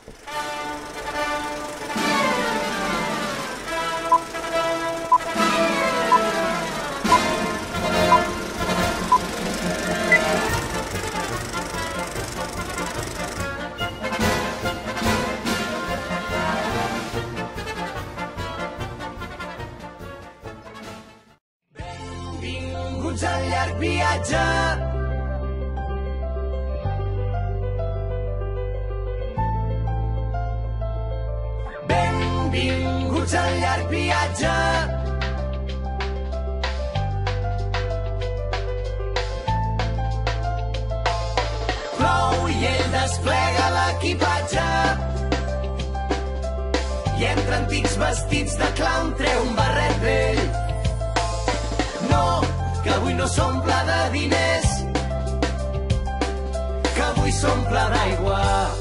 Benvinguts al llarg viatge. Benvinguts al llarg viatge. Plou i ell desplega l'equipatge i entre antics vestits de clown treu un barret vell. No, que avui no s'omple de diners, que avui s'omple d'aigua.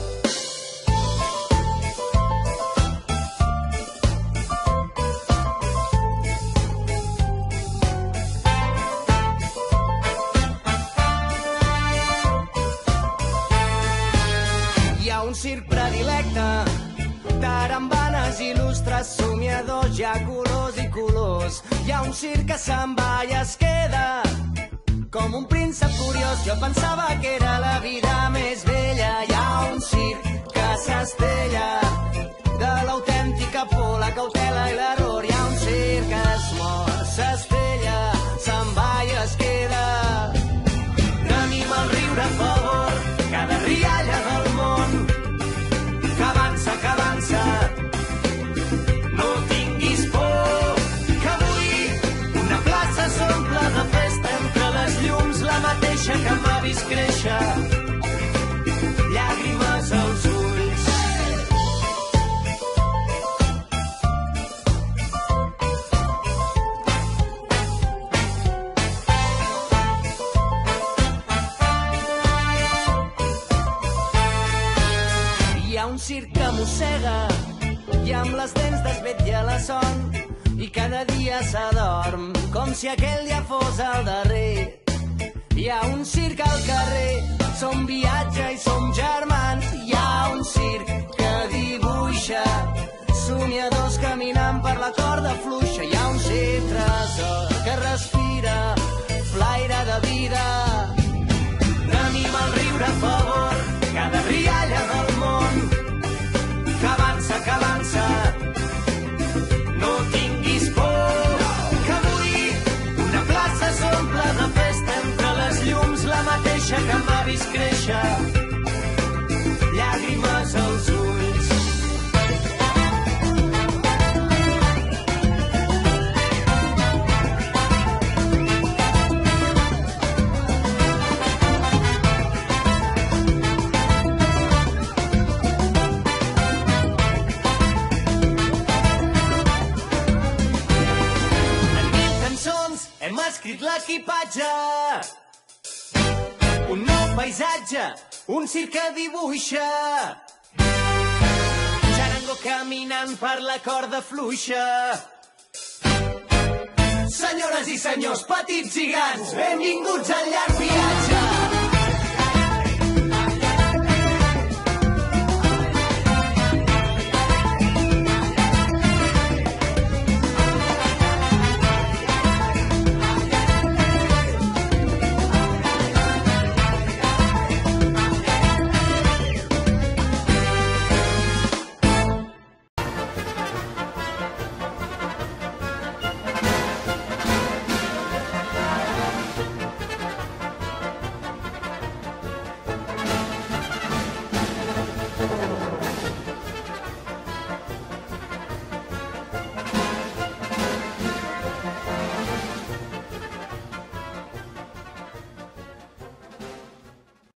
Hi ha un circ predilecte, tarambanes il·lustres, somiadors, hi ha colors i colors. Hi ha un circ que se'n va i es queda com un príncep curiós. Jo pensava que era la vida més bella. Hi ha un circ que s'estella de l'autèntica por, la cautela i l'error. Hi ha un circ que es mor, s'estella, se'n va i es queda. Tenim el riure a favor, cada rialla del món que avança, que avança. No tinguis por, que avui una plaça s'omple de festa entre les llums, la mateixa que m'ha vist créixer, llàgrimes als ulls. Hi ha un circ que mossega i amb les dents desvetlla la son i cada dia s'adorm com si aquell dia fos el darrer. Hi ha un circ al carrer, som viatge i som germans. Hi ha un circ que dibuixa somiadors caminant per la corda fluixa. Hi ha un circ tresor que respira flaire de vida. Tenim el riure a favor, cada rialla del món que avança, que avança. No tinguis por, que avui una plaça s'omple de festa entre les llums, la mateixa que m'ha vist créixer, llàgrimes als ulls. Hem escrit l'equipatge, un nou paisatge, un circ que dibuixa, xarango caminant per la corda fluixa. Senyores i senyors, petits i grans, benvinguts al llarg viatge.